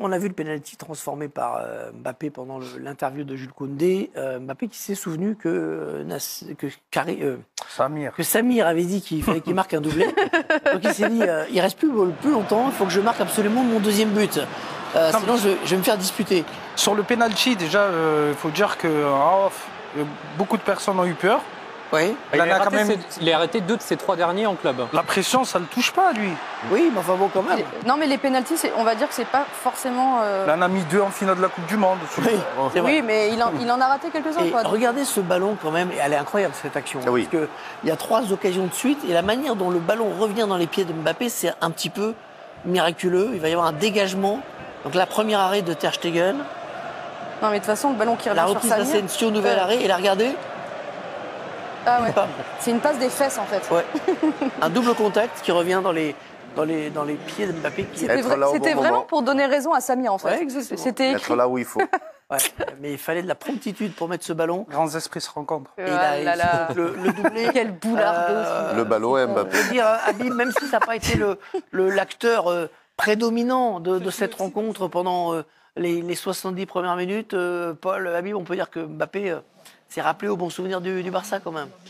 on a vu le penalty transformé par Mbappé pendant l'interview de Jules Koundé. Mbappé qui s'est souvenu que Samir avait dit qu'il fallait qu'il marque un doublé. Donc il s'est dit, il reste plus longtemps, il faut que je marque absolument mon deuxième but. Sinon je vais me faire disputer. Sur le penalty, déjà, il faut dire que beaucoup de personnes ont eu peur. Oui. Il a arrêté 2 de ses 3 derniers en club. La pression, ça ne le touche pas, lui. Oui, mais enfin bon, quand même. Non, mais les pénaltys, on va dire que c'est pas forcément... Il en a mis 2 en finale de la Coupe du Monde. Oui, mais il en a raté quelques-uns. Regardez ce ballon quand même, et elle est incroyable cette action. Ah oui. Parce qu'il y a 3 occasions de suite, et la manière dont le ballon revient dans les pieds de Mbappé, c'est un petit peu miraculeux. Il va y avoir un dégagement. Donc la première arrêt de Ter Stegen. Non, mais de toute façon, le ballon qui revient la sur reprise Samir... d'Asensio, nouvel arrêt, et la regardez. Ah ouais, c'est une passe des fesses en fait. Ouais. Un double contact qui revient dans les pieds de Mbappé. C'était vraiment pour donner raison à Samir en fait. Ouais, exactement. C'était être là où il faut. Ouais, mais il fallait de la promptitude pour mettre ce ballon. Grands esprits se rencontrent. Et le doublé. Quel boulard Le ballon et Mbappé. Je veux dire, Habib, même si ça n'a pas été l'acteur prédominant de cette rencontre pendant les 70 premières minutes, Paul, Habib, on peut dire que Mbappé s'est rappelé au bon souvenir du Barça quand même.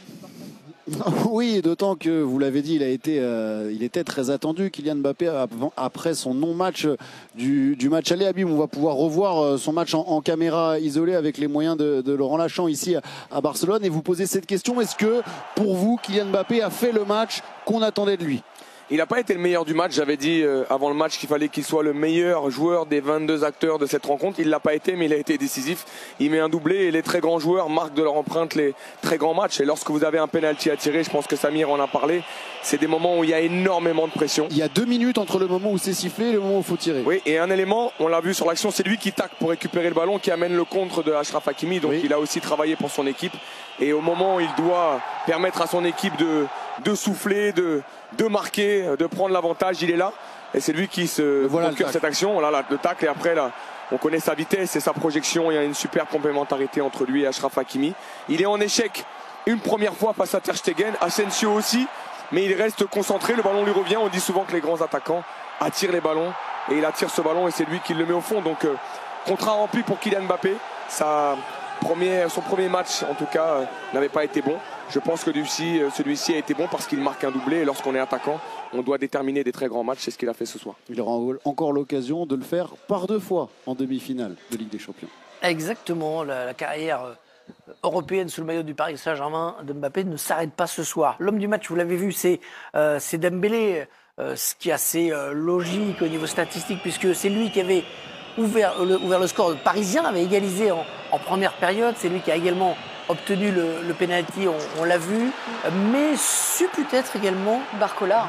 Oui, d'autant que, vous l'avez dit, il était très attendu, Kylian Mbappé, après son non-match du match aller. Habib, on va pouvoir revoir son match en caméra isolée avec les moyens de Laurent Lachant ici à Barcelone. Et vous posez cette question, est-ce que, pour vous, Kylian Mbappé a fait le match qu'on attendait de lui ? Il n'a pas été le meilleur du match. J'avais dit avant le match qu'il fallait qu'il soit le meilleur joueur des 22 acteurs de cette rencontre. Il ne l'a pas été, mais il a été décisif. Il met un doublé et les très grands joueurs marquent de leur empreinte les très grands matchs. Et lorsque vous avez un penalty à tirer, je pense que Samir en a parlé, c'est des moments où il y a énormément de pression. Il y a 2 minutes entre le moment où c'est sifflé et le moment où il faut tirer. Oui, et un élément, on l'a vu sur l'action, c'est lui qui tacle pour récupérer le ballon, qui amène le contre de Achraf Hakimi. Donc il a aussi travaillé pour son équipe. Et au moment où il doit permettre à son équipe de souffler, de marquer, de prendre l'avantage, il est là. Et c'est lui qui se procure cette action. Voilà, le tacle. Et après, là, on connaît sa vitesse et sa projection. Il y a une super complémentarité entre lui et Achraf Hakimi. Il est en échec une première fois face à Ter Stegen. Asensio aussi. Mais il reste concentré. Le ballon lui revient. On dit souvent que les grands attaquants attirent les ballons. Et il attire ce ballon et c'est lui qui le met au fond. Donc, contrat rempli pour Kylian Mbappé. Son premier match, en tout cas, n'avait pas été bon. Je pense que celui-ci a été bon parce qu'il marque un doublé. Et lorsqu'on est attaquant, on doit déterminer des très grands matchs. C'est ce qu'il a fait ce soir. Il aura encore l'occasion de le faire par 2 fois en demi-finale de Ligue des Champions. Exactement. La carrière européenne sous le maillot du Paris Saint-Germain de Mbappé ne s'arrête pas ce soir. L'homme du match, vous l'avez vu, c'est Dembélé. Ce qui est assez logique au niveau statistique, puisque c'est lui qui avait ouvert le score. Le Parisien avait égalisé en première période. C'est lui qui a également obtenu le penalty, on l'a vu. Mais su peut-être également Barcola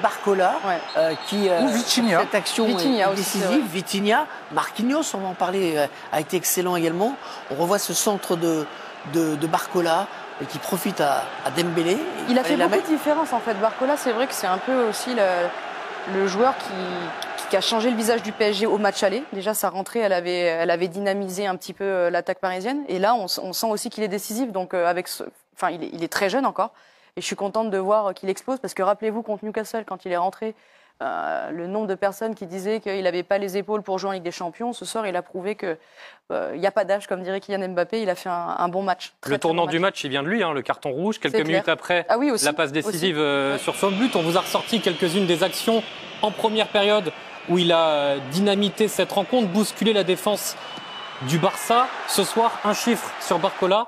qui ou Vitinha. Cette action est décisive. Vitinha, Marquinhos, on va en parler, a été excellent également. On revoit ce centre de Barcola qui profite à Dembélé. Il a fait beaucoup de différence en fait. Barcola, c'est vrai que c'est un peu aussi le joueur qui a changé le visage du PSG au match aller. Déjà, sa rentrée, elle avait dynamisé un petit peu l'attaque parisienne. Et là, on sent aussi qu'il est décisif. Donc, il est très jeune encore. Et je suis contente de voir qu'il explose. Parce que rappelez-vous, contre Newcastle, quand il est rentré, le nombre de personnes qui disaient qu'il n'avait pas les épaules pour jouer en Ligue des Champions, ce soir, il a prouvé qu'il n'y a pas d'âge, comme dirait Kylian Mbappé. Il a fait un bon match. Le tournant du match, il vient de lui, le carton rouge. Quelques minutes après, la passe décisive sur son but. On vous a ressorti quelques-unes des actions en première période où il a dynamité cette rencontre, bousculé la défense du Barça. Ce soir, un chiffre sur Barcola,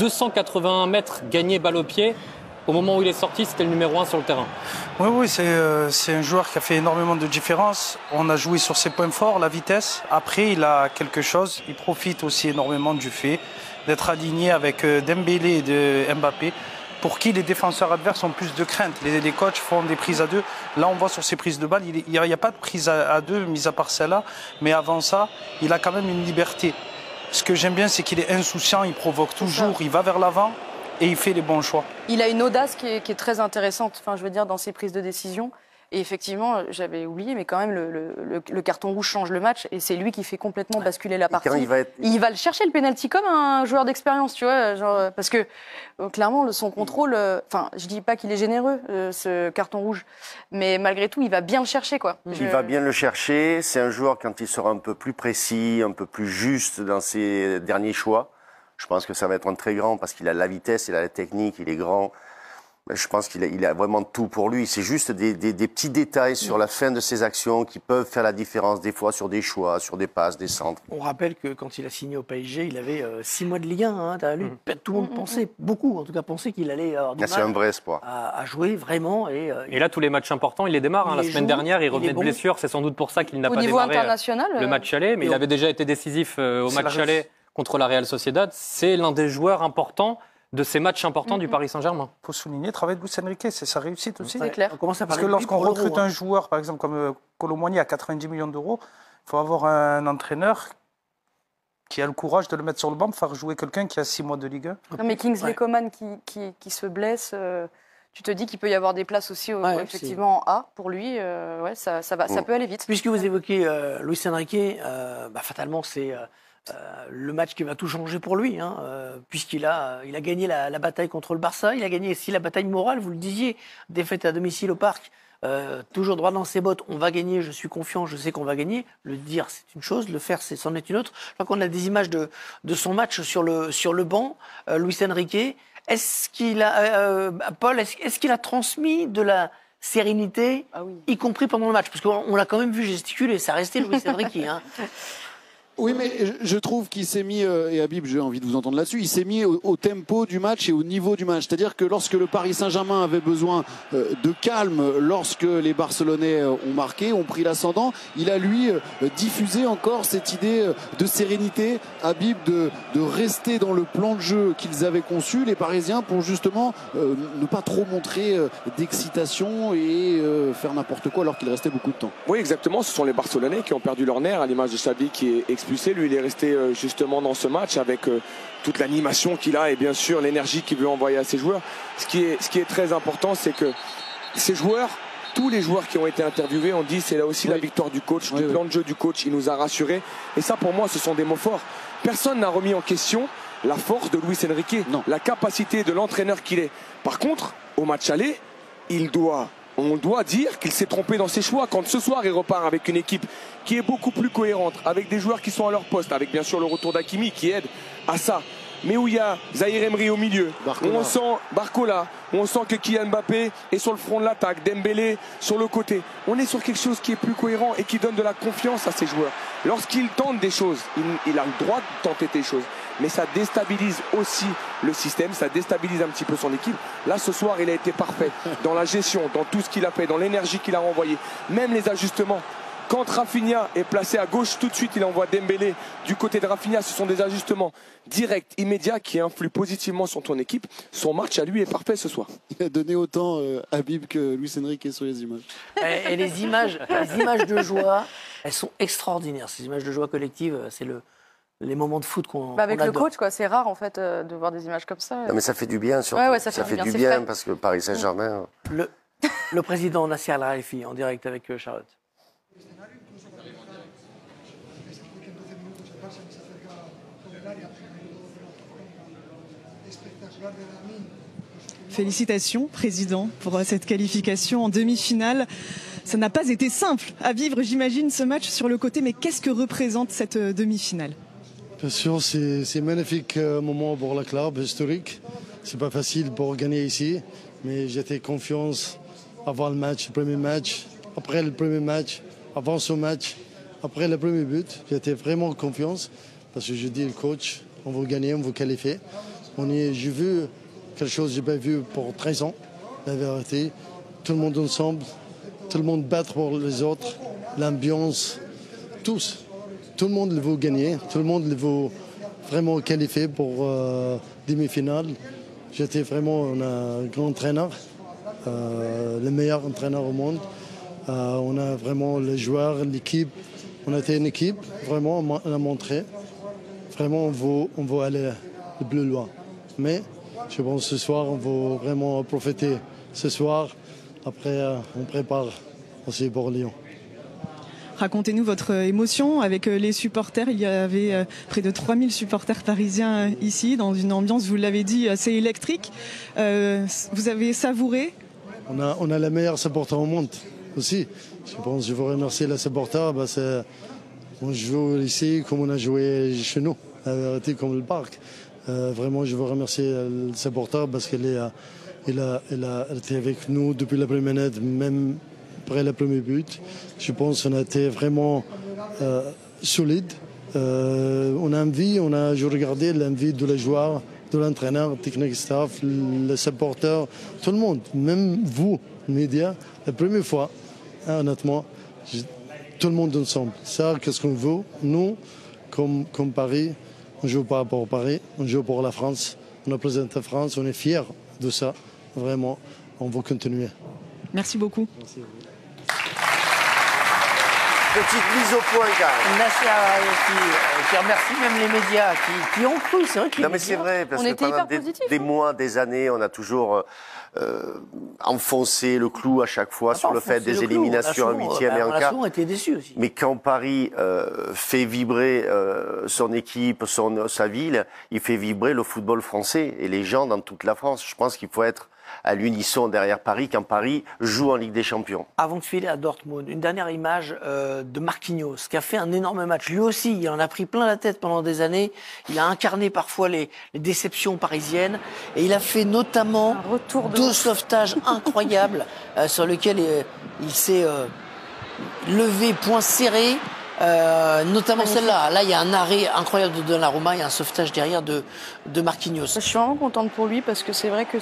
281 mètres gagnés balle au pied. Au moment où il est sorti, c'était le numéro 1 sur le terrain. Oui, c'est un joueur qui a fait énormément de différence. On a joué sur ses points forts, la vitesse. Après, il a quelque chose. Il profite aussi énormément du fait d'être aligné avec Dembélé et de Mbappé, pour qui les défenseurs adverses ont plus de crainte. Les coachs font des prises à 2. Là, on voit sur ses prises de balles, il n'y a pas de prise à 2, mis à part celle-là. Mais avant ça, il a quand même une liberté. Ce que j'aime bien, c'est qu'il est insouciant, il provoque toujours, il va vers l'avant. Et il fait les bons choix. Il a une audace qui est très intéressante, dans ses prises de décision. Et effectivement, j'avais oublié, mais quand même, le carton rouge change le match et c'est lui qui fait complètement basculer la partie. Il va le chercher le penalty comme un joueur d'expérience, tu vois, genre, parce que clairement, son contrôle, je dis pas qu'il est généreux, ce carton rouge, mais malgré tout, il va bien le chercher, quoi. Il va bien le chercher. C'est un joueur, quand il sera un peu plus précis, un peu plus juste dans ses derniers choix. Je pense que ça va être un très grand parce qu'il a la vitesse, il a la technique, il est grand. Je pense qu'il a vraiment tout pour lui. C'est juste des petits détails sur la fin de ses actions qui peuvent faire la différence des fois sur des choix, sur des passes, des centres. On rappelle que quand il a signé au PSG, il avait 6 mois de Ligue 1. Hein, tout le monde pensait, beaucoup en tout cas, pensait qu'il allait avoir du mal c'est un vrai espoir. À jouer vraiment. Et là, tous les matchs importants, il les démarre. La semaine dernière, il revenait de blessure. C'est sans doute pour ça qu'il n'a pas démarré le match aller. Mais il avait déjà été décisif au match aller contre la Real Sociedad. C'est l'un des joueurs importants de ces matchs importants du Paris Saint-Germain. Il faut souligner le travail de Luis Enrique, c'est sa réussite aussi. C'est clair. Parce que lorsqu'on recrute un joueur, par exemple comme Kolo Muani à 90 millions d'euros, il faut avoir un entraîneur qui a le courage de le mettre sur le banc pour faire jouer quelqu'un qui a 6 mois de Ligue 1. Non, mais Kingsley Coman qui se blesse, tu te dis qu'il peut y avoir des places aussi effectivement en A pour lui. Ça peut aller vite. Puisque vous évoquez Luis Enrique, fatalement c'est... le match qui va tout changer pour lui, hein, puisqu'il a gagné la bataille contre le Barça, il a gagné aussi la bataille morale, vous le disiez, défaite à domicile au Parc, toujours droit dans ses bottes, on va gagner, je suis confiant, je sais qu'on va gagner. Le dire, c'est une chose, le faire, c'en est une autre. Je crois qu'on a des images de son match sur le banc, Luis Enrique. Est-ce qu'il a, Paul, est-ce qu'il a transmis de la sérénité, y compris pendant le match? Parce qu'on l'a quand même vu gesticuler, ça restait Luis Enrique. Hein. Oui, mais je trouve qu'il s'est mis, et Habib, j'ai envie de vous entendre là-dessus, il s'est mis au tempo du match et au niveau du match. C'est-à-dire que lorsque le Paris Saint-Germain avait besoin de calme, lorsque les Barcelonais ont marqué, ont pris l'ascendant, il a, lui, diffusé encore cette idée de sérénité, Habib, de rester dans le plan de jeu qu'ils avaient conçu, les Parisiens, pour justement ne pas trop montrer d'excitation et faire n'importe quoi alors qu'il restait beaucoup de temps. Oui, exactement. Ce sont les Barcelonais qui ont perdu leur nerf, à l'image de Xavi qui est expulsé. Lui, il est resté justement dans ce match avec toute l'animation qu'il a et bien sûr l'énergie qu'il veut envoyer à ses joueurs. Ce qui est très important, c'est que ces joueurs, tous les joueurs qui ont été interviewés ont dit c'est là aussi la victoire du coach, du plan de jeu du coach. Il nous a rassurés. Et ça, pour moi, ce sont des mots forts. Personne n'a remis en question la force de Luis Enrique, la capacité de l'entraîneur qu'il est. Par contre, au match aller, on doit dire qu'il s'est trompé dans ses choix. Quand ce soir il repart avec une équipe qui est beaucoup plus cohérente, avec des joueurs qui sont à leur poste, avec bien sûr le retour d'Hakimi qui aide à ça, mais où il y a Zahir Emery au milieu, où on sent Barcola, où on sent que Kylian Mbappé est sur le front de l'attaque, Dembélé sur le côté. On est sur quelque chose qui est plus cohérent et qui donne de la confiance à ces joueurs. Lorsqu'ils tentent des choses, il a le droit de tenter des choses, mais ça déstabilise aussi le système, ça déstabilise un petit peu son équipe. Là, ce soir, il a été parfait dans la gestion, dans tout ce qu'il a fait, dans l'énergie qu'il a renvoyée, même les ajustements. Quand Rafinha est placé à gauche, tout de suite, il envoie Dembélé du côté de Rafinha. Ce sont des ajustements directs, immédiats, qui influent positivement sur ton équipe. Son match à lui est parfait ce soir. Il a donné autant Habib que Luis Enrique sur les images. Et les images de joie, elles sont extraordinaires. Ces images de joie collective, c'est les moments de foot qu'on avec adore. le coach, quoi. C'est rare en fait de voir des images comme ça. Non, mais ça fait du bien surtout. Ça fait du bien parce que Paris Saint-Germain... Le président Nasser Al-Khelaifi en direct avec Charlotte. Félicitations, Président, pour cette qualification en demi-finale. Ça n'a pas été simple à vivre, j'imagine, ce match sur le côté, mais qu'est-ce que représente cette demi-finale? Bien sûr, c'est un magnifique moment pour le club historique. C'est pas facile pour gagner ici, mais j'étais confiance avant le premier match, après le premier match, avant ce match, après le premier but. J'étais vraiment confiance parce que je dis au coach, on va gagner, on va qualifier. J'ai vu quelque chose que je n'ai pas vu pour 13 ans, la vérité. Tout le monde ensemble, tout le monde battre pour les autres, l'ambiance, tous. Tout le monde veut gagner, tout le monde veut vraiment qualifier pour demi-finale. J'étais vraiment un grand entraîneur, le meilleur entraîneur au monde. On a vraiment les joueurs, l'équipe. On a été une équipe, vraiment, on a montré. Vraiment, on veut aller le plus loin. Mais je pense que ce soir, on va vraiment profiter. Ce soir, après, on prépare aussi pour Lyon. Racontez-nous votre émotion avec les supporters. Il y avait près de 3000 supporters parisiens ici, dans une ambiance, vous l'avez dit, assez électrique. Vous avez savouré? On a les meilleurs supporters au monde aussi. Je veux remercier les supporters. On joue ici comme on a joué chez nous, la vérité, comme le parc. Vraiment, je veux remercier les supporters parce qu'il a été avec nous depuis la première minute, même après le premier but. Je pense qu'on a été vraiment solide. On a envie, je regardais l'envie de les joueurs, de l'entraîneur, technique staff, les supporters, tout le monde, même vous, médias, la première fois, honnêtement, tout le monde ensemble. Ça, qu'est-ce qu'on veut? Nous, comme Paris, on joue pas pour Paris, on joue pour la France. On représente la France, on est fiers de ça, vraiment. On va continuer. Merci beaucoup. Merci. Petite mise au point, quand même. Nasser qui remercie même les médias qui ont cru. C'est vrai que non, mais c'est vrai, parce que pendant des mois, des années, on a toujours enfoncé le clou à chaque fois sur le fait des éliminations en huitième et en quart. On était déçus aussi. Mais quand Paris fait vibrer son équipe, sa ville, il fait vibrer le football français et les gens dans toute la France. Je pense qu'il faut être à l'unisson derrière Paris quand Paris joue en Ligue des Champions. Avant de filer à Dortmund, une dernière image de Marquinhos, qui a fait un énorme match. Lui aussi, il en a pris plein la tête pendant des années. Il a incarné parfois les déceptions parisiennes. Et il a fait notamment 2 sauvetages incroyables sur lesquels il s'est levé, point serré. Notamment celle-là. Là, il y a un arrêt incroyable de Donnarumma. Il y a un sauvetage derrière de Marquinhos. Je suis vraiment contente pour lui parce que c'est vrai que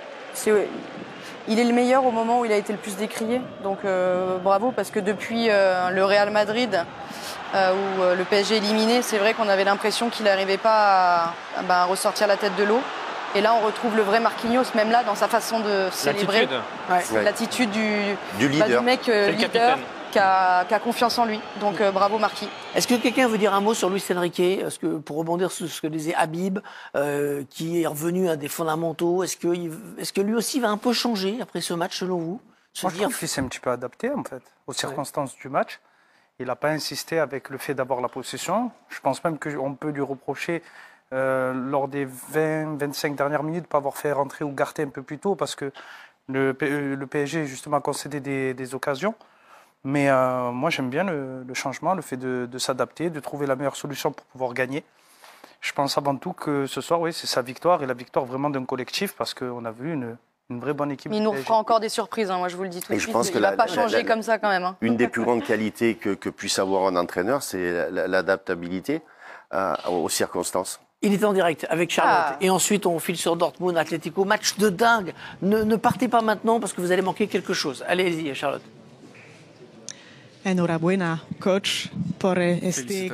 il est le meilleur au moment où il a été le plus décrié. Donc bravo, parce que depuis le Real Madrid, où le PSG est éliminé, c'est vrai qu'on avait l'impression qu'il n'arrivait pas à ressortir la tête de l'eau. Et là, on retrouve le vrai Marquinhos, même là, dans sa façon de célébrer. L'attitude du leader. Du mec leader qui a confiance en lui. Donc bravo Marquis. Est-ce que quelqu'un veut dire un mot sur Luis Enrique? Est-ce que, pour rebondir sur ce que disait Habib, qui est revenu à des fondamentaux, est-ce que lui aussi va un peu changer après ce match selon vous? Moi, je trouve qu'il s'est un petit peu adapté en fait aux circonstances du match. Il n'a pas insisté avec le fait d'avoir la possession. Je pense même qu'on peut lui reprocher lors des 20-25 dernières minutes de ne pas avoir fait rentrer Ugarte un peu plus tôt parce que le PSG justement a concédé des occasions. Mais moi, j'aime bien le changement, le fait de s'adapter, de trouver la meilleure solution pour pouvoir gagner. Je pense avant tout que ce soir, oui, c'est sa victoire et la victoire vraiment d'un collectif parce qu'on a vu une vraie bonne équipe. Mais il nous fera encore des surprises, moi je vous le dis tout de suite. Il ne va pas changer comme ça quand même. Une des plus grandes qualités que puisse avoir un entraîneur, c'est l'adaptabilité aux circonstances. Il est en direct avec Charlotte. Et ensuite, on file sur Dortmund, Atlético. Match de dingue. Ne partez pas maintenant parce que vous allez manquer quelque chose. Allez-y, Charlotte. Enhorabuena, coach, pour ce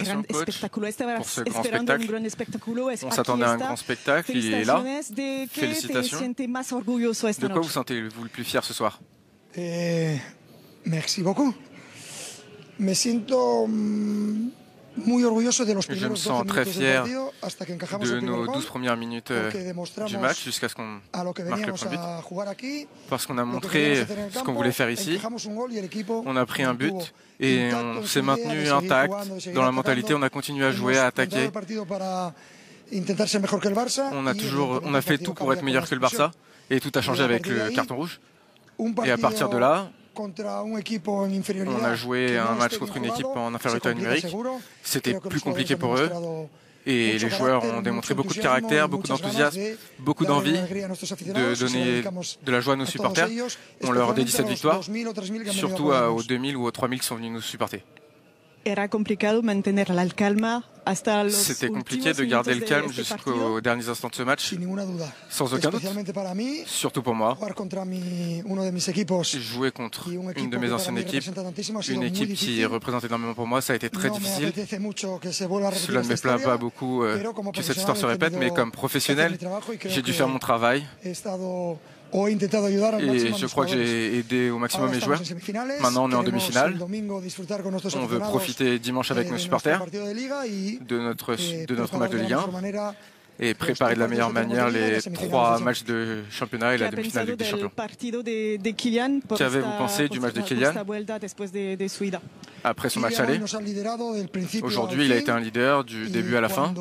grand spectacle. On s'attendait à un grand spectacle, il est là. Félicitations. De quoi vous sentez-vous le plus fier ce soir? Merci beaucoup. Je me sens très fier de nos 12 premières minutes du match jusqu'à ce qu'on marque le premier but. Parce qu'on a montré ce qu'on voulait faire ici. On a pris un but et on s'est maintenu intact. Dans la mentalité, on a continué à jouer, à attaquer. On a fait tout pour être meilleur que le Barça et tout a changé avec le carton rouge. Et à partir de là, on a joué un match contre une équipe en infériorité numérique. C'était plus compliqué pour eux. Et les joueurs ont démontré beaucoup de caractère, beaucoup d'enthousiasme, beaucoup d'envie de donner de la joie à nos supporters. On leur dédie cette victoire, surtout aux 2000 ou aux 3000 qui sont venus nous supporter. C'était compliqué de garder le calme jusqu'aux derniers instants de ce match, sans aucun doute, surtout pour moi. Jouer contre une de mes anciennes équipes, une équipe qui représente énormément pour moi, ça a été très difficile. Cela ne me plaît pas beaucoup que cette histoire se répète, mais comme professionnel, j'ai dû faire mon travail. Et je crois que j'ai aidé au maximum mes joueurs. Maintenant, on est en demi-finale. On veut profiter dimanche avec nos supporters de notre match de Ligue 1. et préparer de la meilleure manière les 3 matchs de championnat et la demi-finale de Ligue des Champions. Qu'avez-vous pensé du match de Kylian après son match aller? Aujourd'hui, il a été un leader du début à la fin.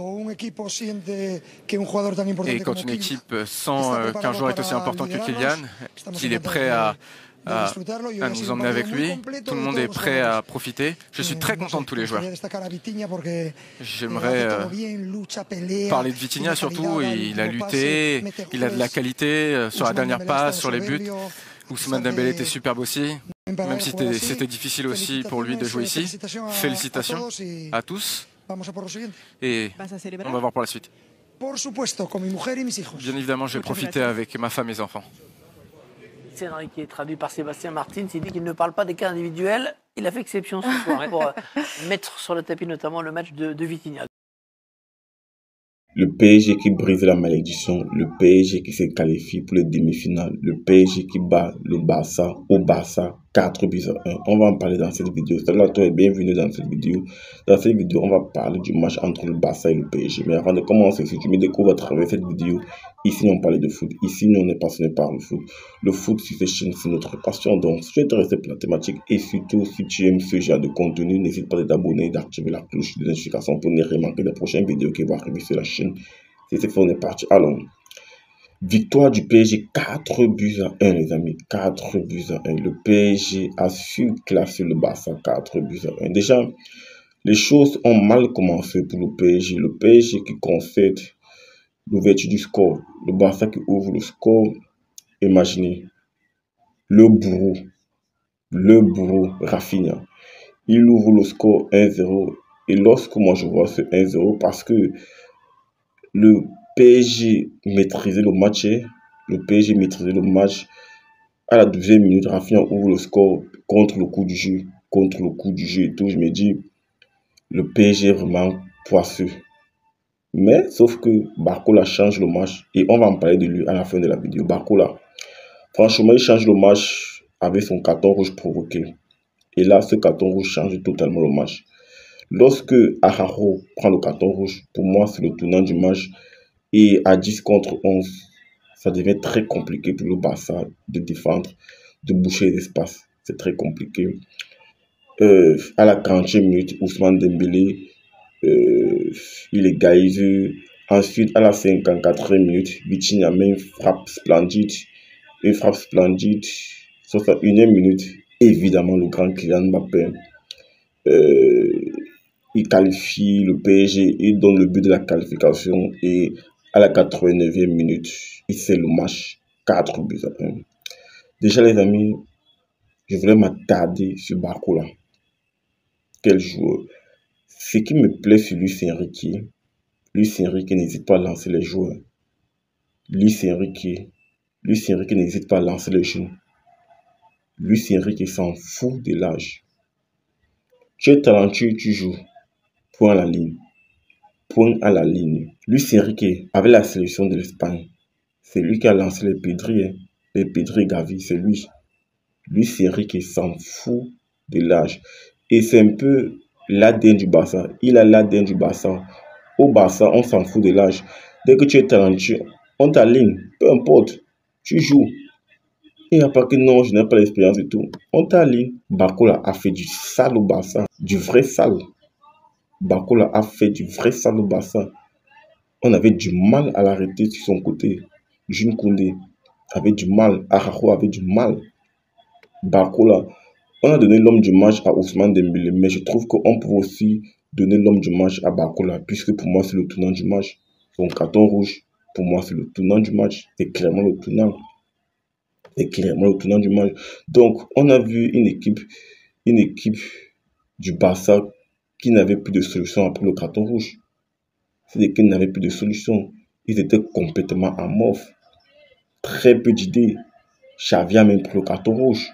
Et quand une équipe sent qu'un joueur est aussi important que Kylian, qu'il est prêt à nous emmener avec lui, tout le monde est prêt à profiter. Je suis très content de tous les joueurs. J'aimerais parler de Vitinha surtout. Il a lutté, il a de la qualité sur la dernière passe, sur les buts. Ousmane Dembélé était superbe aussi, même si c'était difficile aussi pour lui de jouer ici. Félicitations à tous et on va voir pour la suite. Bien évidemment, je vais profiter avec ma femme et mes enfants. Henry qui est traduit par Sébastien Martins, il dit qu'il ne parle pas des cas individuels. Il a fait exception ce soir pour mettre sur le tapis notamment le match de Vitinha. Le PSG qui brise la malédiction, le PSG qui se qualifie pour les demi-finales, le PSG qui bat le Barça au Barça 4-1. On va en parler dans cette vidéo. Salut à toi et bienvenue dans cette vidéo. Dans cette vidéo, on va parler du match entre le Barça et le PSG. Mais avant de commencer, si tu me découvres à travers cette vidéo, ici on parle de foot. Ici, nous on est passionné par le foot. Le foot sur cette chaîne, c'est notre passion. Donc, si tu es intéressé par la thématique et surtout si tu aimes ce genre de contenu, n'hésite pas de t'abonner et d'activer la cloche de notification pour ne rien manquer des prochaines vidéos qui vont arriver sur la chaîne. C'est fait, on est parti. Alors, victoire du PSG 4-1, les amis. 4-1. Le PSG a su classer le Barça 4-1. Déjà, les choses ont mal commencé pour le PSG. Le PSG qui concède l'ouverture du score. Le Barça qui ouvre le score. Imaginez. Le bourreau Rafinha. Il ouvre le score 1-0. Et lorsque moi je vois ce 1-0, parce que le PSG maîtrisait le match. À la 12e minute, Rafinha ouvre le score contre le coup du jeu. Et tout, je me dis, le PSG est vraiment poisseux. Mais, sauf que Barcola change le match. Et on va en parler de lui à la fin de la vidéo. Barcola, franchement, il change le match avec son carton rouge provoqué. Et là, ce carton rouge change totalement le match. Lorsque Araujo prend le carton rouge, pour moi, c'est le tournant du match. Et à 10 contre 11, ça devient très compliqué pour le Barça de défendre, de boucher les espaces. C'est très compliqué. À la 40e minute, Ousmane Dembélé, il égalise. Ensuite, à la 54e minute, Vitinha met une frappe splendide. 61e minute, évidemment, le grand Kylian Mbappé. Il qualifie le PSG, il donne le but de la qualification et à la 89e minute, il scelle le match 4-1. Déjà les amis, je voulais m'attarder sur Barcola. Quel joueur. Ce qui me plaît sur Luis Enrique n'hésite pas à lancer les joueurs. Luis Enrique n'hésite pas à lancer les jeunes. Luis Enrique s'en fout de l'âge. Tu es talentueux, tu joues. Point à la ligne. Luis Enrique, avec la sélection de l'Espagne, c'est lui qui a lancé les Pedri. Les Pedri Gavi, c'est lui. Luis Enrique s'en fout de l'âge. Et c'est un peu l'ADN du Barça. Il a l'ADN du Barça. Au Barça, on s'en fout de l'âge. Dès que tu es talentueux, on t'aligne. Peu importe. Tu joues. Il n'y a pas que non, je n'ai pas l'expérience et tout. On t'aligne. Barcola a fait du sale au Barça. Du vrai sale. Barcola a fait du vrai sale au Barça. On avait du mal à l'arrêter sur son côté. Jules Koundé avait du mal. Araujo avait du mal. Barcola, on a donné l'homme du match à Ousmane Dembélé, mais je trouve qu'on peut aussi donner l'homme du match à Barcola, puisque pour moi c'est le tournant du match. Son carton rouge, pour moi c'est le tournant du match. C'est clairement le tournant. Du match. Donc, on a vu une équipe du Barça qui n'avait plus de solution après le carton rouge. Cette équipe n'avait plus de solution. Ils étaient complètement amorphes. Très peu d'idées. Xavi a même pris le carton rouge.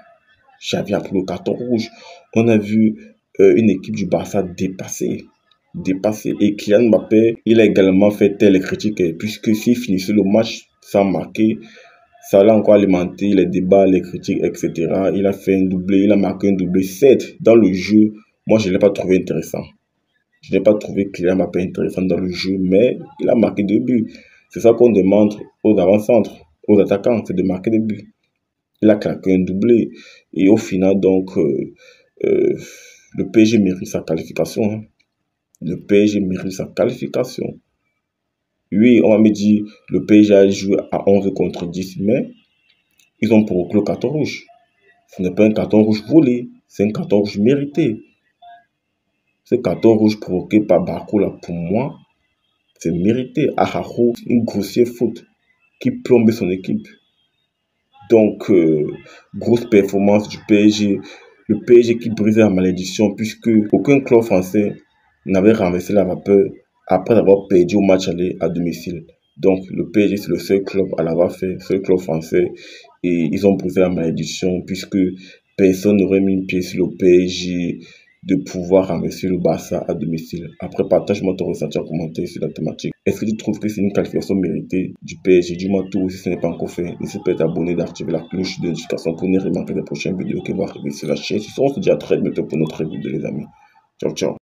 On a vu une équipe du Barça dépassée. Et Kylian Mbappé, il a également fait telle critique, puisque s'il finissait le match sans marquer, ça l'a encore alimenté les débats, les critiques, etc. Il a fait un doublé, il a marqué un doublé. 7 dans le jeu. Moi, je ne l'ai pas trouvé intéressant. Je n'ai pas trouvé Kylian Mbappé intéressant dans le jeu, mais il a marqué 2 buts. C'est ça qu'on demande aux avant-centres, aux attaquants, c'est de marquer des buts. Il a claqué un doublé. Et au final, donc, le PSG mérite sa qualification. Hein. Le PSG mérite sa qualification. Oui, on va me dire, le PSG a joué à 11 contre 10, mais ils ont provoqué le carton rouge. Ce n'est pas un carton rouge volé, c'est un carton rouge mérité. Ce carton rouge provoqué par Barcola, pour moi, c'est mérité. Araujo, une grossière faute qui plombe son équipe. Donc, grosse performance du PSG. Le PSG qui brisait la malédiction puisque aucun club français n'avait renversé la vapeur après avoir perdu au match aller à domicile. Donc, le PSG, c'est le seul club à l'avoir fait, seul club français. Et ils ont brisé la malédiction puisque personne n'aurait mis une pied sur le PSG de pouvoir renverser le Barça à domicile. Après, partage-moi ton ressenti en commentaire sur la thématique. Est-ce que tu trouves que c'est une qualification méritée du PSG? Dis-moi tout si ce n'est pas encore fait. N'hésite pas à t'abonner, d'activer la cloche de notification pour ne rien manquer des prochaines vidéos qui vont arriver sur la chaîne. On se dit à très bientôt pour notre vidéo, les amis. Ciao, ciao.